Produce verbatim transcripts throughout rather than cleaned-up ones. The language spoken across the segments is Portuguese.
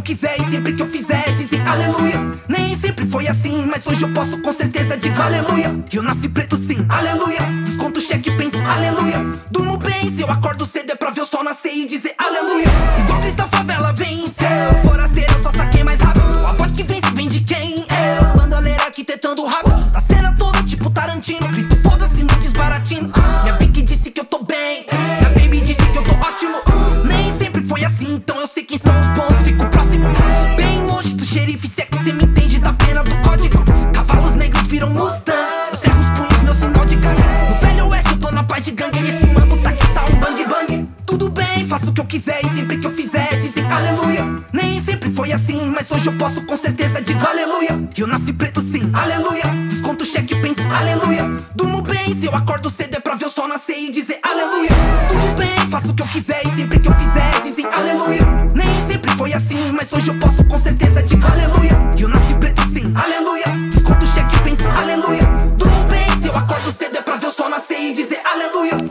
quiser e sempre que eu fizer dizem aleluia. Nem sempre foi assim, mas hoje eu posso com certeza digo aleluia. Que eu nasci preto sim, aleluia. Desconto o cheque e penso aleluia. Durmo bem, se eu acordo cedo é pra ver o sol nascer e dizer aleluia. Igual grita favela venceu, forasteiro eu só saquei mais rápido. A voz que vence vem de quem? Eu, bandoleira arquitetando rápido. Da cena toda tipo Tarantino, grito foda-se no desbaratino. Minha pique disse que eu tô bem, minha baby disse que eu tô ótimo. Nem sempre foi assim, então eu sei quem são os bons, fico próximo. Bem longe do xerife, se é que cê me entende da pena do código. Cavalos negros viram Mustang, eu cerro os punhos, meu sinal de gangue. No velho oeste eu tô na paz de gangue, e esse mambo tá que tá um bang bang. Tudo bem, faço o que eu quiser e sempre que eu fizer dizem aleluia. Nem sempre foi assim, mas hoje eu posso com certeza digo aleluia. Que eu nasci preto sim, aleluia. Desconto o cheque e penso aleluia. Durmo bem, se eu acordo cedo é pra ver o sol nascer e dizer aleluia. Tudo bem, faço o que eu quiser e sempre que eu fizer dizem aleluia. Nem sempre foi assim, mas hoje eu posso com certeza digo aleluia. Que eu nasci preto sim, aleluia. Desconto o cheque e penso aleluia. Durmo bem, se eu acordo cedo é pra ver o sol nascer e dizer aleluia.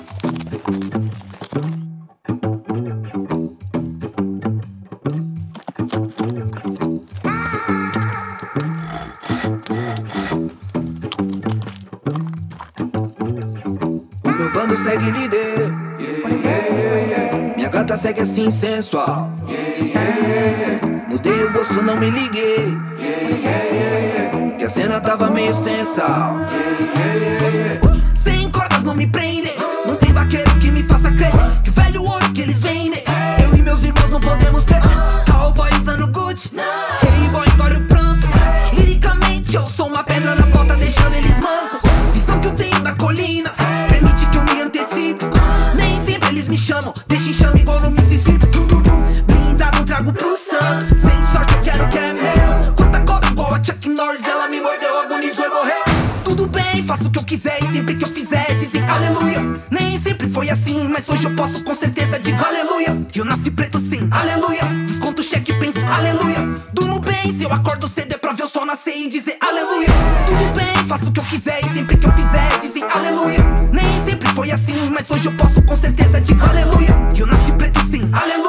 Meu bando segue líder, yeah, yeah, yeah. Minha gata segue assim sensual, yeah, yeah, yeah. Mudei o gosto, não me liguei, yeah, yeah, yeah. Que a cena tava meio sem sal, yeah, yeah, yeah. Sem cordas não me prendem, não tem vaqueiro que me faça crer que o velho ouro que eles vendem eu e meus irmãos não podemos ter. Cowboy usando Gucci, hey boy engole o pranto. Liricamente eu sou uma pedra na bota deixando eles mancos. Visão que eu tenho da colina permite que eu me antecipe. Nem sempre eles me chamam, deixa enxame igual no Mississippi. Blindado não trago pro santo, sem sorte eu quero que é meu. Quanta cobra igual a Chuck Norris, ela me mordeu, agonizou e morreu. Tudo bem, faço o que eu quiser e sempre que eu fizer dizem aleluia. Nem sempre foi assim, mas hoje eu posso com certeza digo aleluia. Que eu nasci preto sim, aleluia. Desconto o cheque e penso aleluia. Durmo bem, se eu acordo cedo é pra ver o sol nascer e dizer aleluia. Tudo bem, faço o que eu quiser e sempre que eu fizer dizem aleluia. Nem sempre foi assim, mas hoje eu posso com certeza digo aleluia. Que eu nasci preto sim, aleluia.